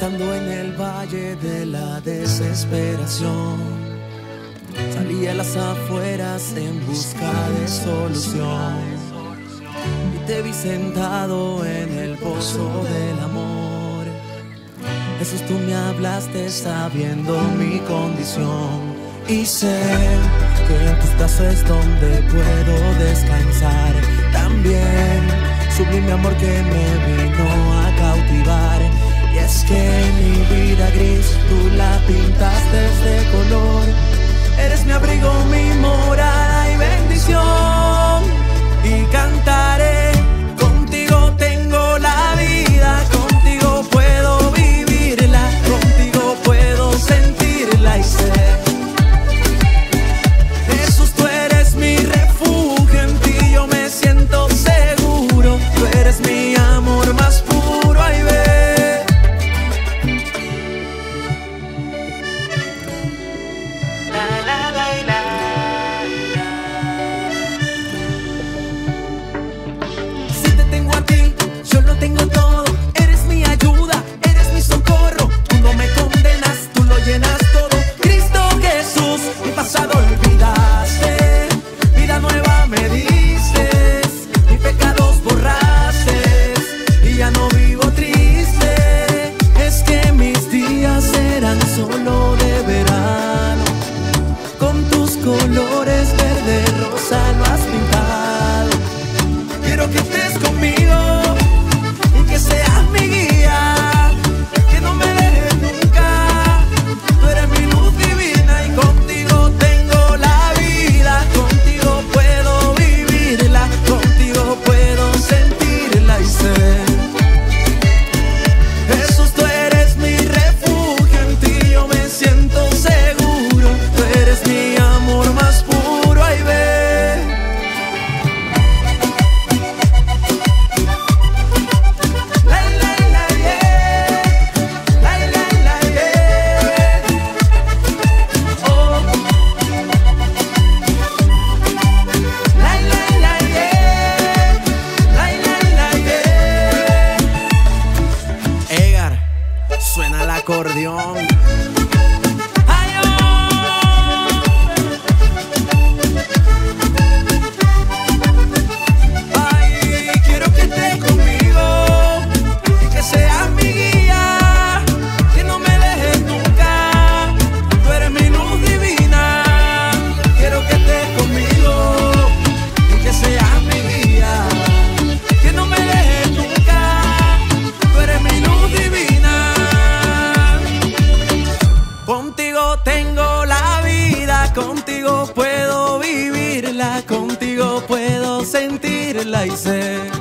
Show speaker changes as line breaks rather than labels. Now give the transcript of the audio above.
Estando en el valle de la desesperación, salí a las afueras en busca de solución, y te vi sentado en el pozo del amor. Jesús, tú me hablaste sabiendo mi condición, y sé que en tus brazos es donde puedo descansar. También sublime amor que me vino a cautivar. Y es que mi vida gris tú la pintaste de color. Eres mi abrigo, mi morada y bendición. Y cantaré, contigo tengo la vida, contigo puedo vivirla, contigo puedo sentirla y sé. Jesús, tú eres mi refugio, en ti yo me siento seguro. Tú eres mi amor más puro, ay ve. Si te tengo a ti, yo lo tengo todo. Eres mi ayuda, eres mi socorro. Tú no me condenas, tú lo llenas todo. Cristo Jesús, mi pasado olvidaste, vida nueva me dices, mis pecados borraste y ya no vivo triste. Es que mis días eran solo de verano, con tus colores verde, rosa lo has pintado. Quiero que estés conmigo y que seas mi guía, que no me dejes nunca. Tú eres mi luz divina y contigo tengo la vida, contigo puedo vivirla, contigo puedo sentirla y sé. Jesús, tú eres mi refugio, en ti yo me siento seguro. Tú eres mi amor más puro, ay ve. La la la yeah, la la la yeah. Oh, la la la yeah, la la la yeah. Edgar, suena el acordeón. Ay, oh. Ay, quiero que estés conmigo y que seas mi guía, que no me dejes nunca. Tú eres mi luz divina. Quiero que estés conmigo y que seas mi guía, que no me dejes nunca. Tú eres mi luz divina. Contigo tengo la vida, contigo puedo vivirla, contigo puedo sentirla y sé.